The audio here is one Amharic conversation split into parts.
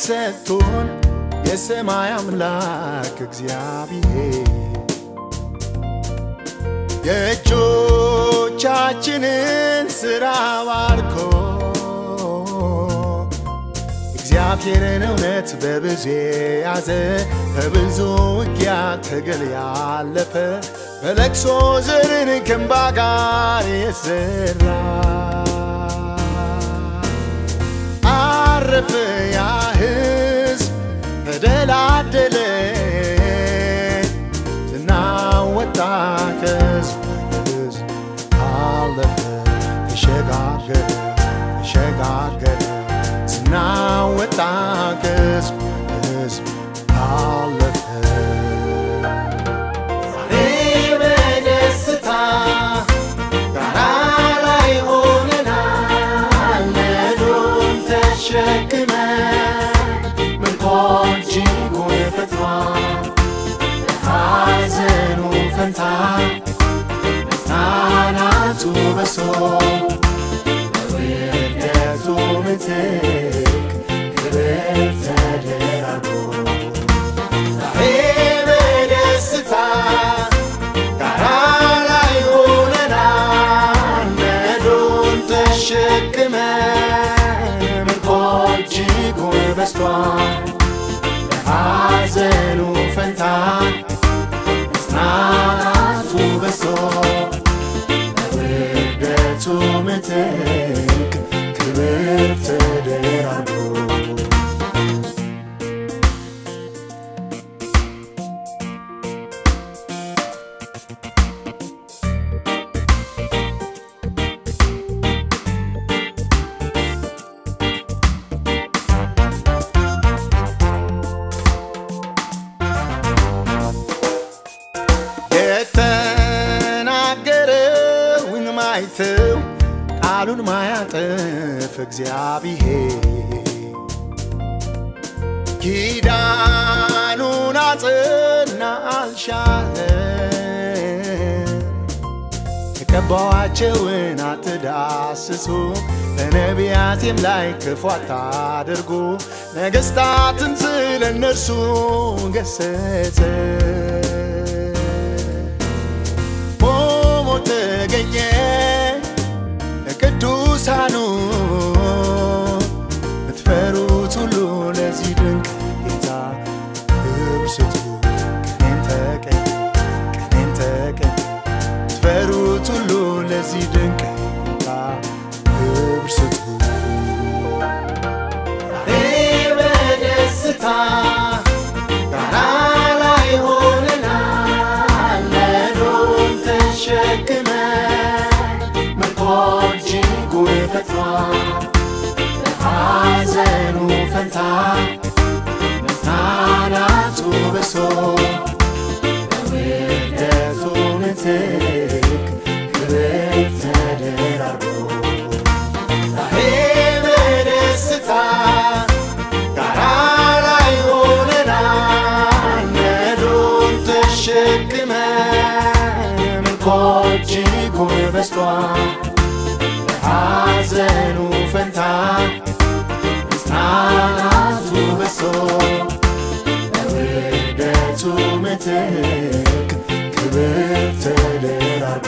ሰጥቶን የሰማይ አምላክ እግዚአብሔር የእጆቻችንን ሥራ ባርኮ እግዚአብሔርን እውነት በብዙ ያዘ በብዙ ውጊያ ትግል ያለፈ በለቅሶ ዘርን ከእንባ ጋር የዘራ አረፈ ያ ሕዝብ ተደላደለ ዝናው ወጣ ከሕዝብ አለፈ ተሸጋገረ ዝናው ወጣ ከሕዝብ አለፈ ዛሬ በደስታ ጋራ ላይ ሆነናል ነዶን ተሸክመን ምርኮን እጅጉን ፈጥኗል በሐዘኑ ፈንታ መጽናናቱ በዝቶ በውርደቱ ምትክ ክብር ተደራርቦ ዛሬ በደስታ ጋራ ላይ ሆነናል ነዶን ተሸክመን ምርኮ እጅጉን በዝቷል በሐዘኑ ፈንታ መጽናናቱ በዝቶ በውርደቱ ምትክ ክብር ተደራርቦ የተናገረውን ማይተው ቃሉን ማያጥፍ እግዚአብሔር ኪዳኑን አጽና አልሻረ የቀባዋቸውን አትዳስሱ በነቢያቴም ላይ ክፉ አታድርጉ ነገሥታትን ስለ እነርሱ ገሰጸ ሞሞ ተገኘ ለቅዱሳኑ ብትፈሩት ሁሉ ለዚህ ድንቅ ጌታ ክብር ስጡ ቀኔን ተቀን ብትፈሩት ሁሉ ለዚህ ድንቅ ጌታ ክብር ስጡ ዛሬ በደስታ ጋራ ላይ ሆነናል ነዶን ተሸክመን ምርኮ እጅጉን ፈጥኗል በሐዘኑ ፈንታ መጽናናቱ በዝቶ በውርደቱ ምትክ ክብር ተደራርቦ ዛሬ በደስታ ጋራ ላይ ሆነናል ነዶን ተሸክመን ምርኮ እጅጉን በዝቷል በሐዘኑ ፈንታ መጽናናቱ በዝቶ በውርደቱ ምትክ ክብር ተደራርቦ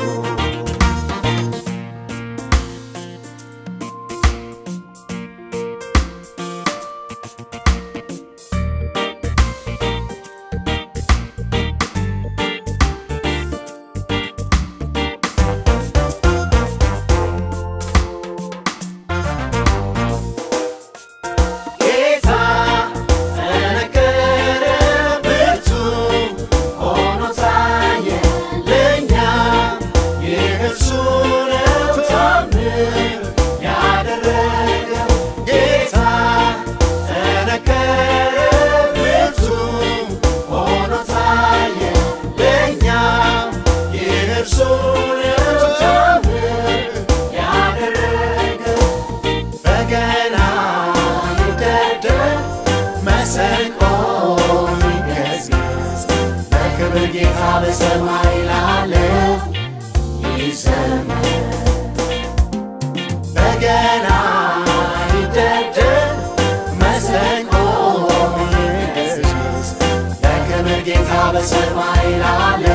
በሰማይ ላለው ይዘመር በገና ይደርደር መሰንቆ ሰማይ ላለ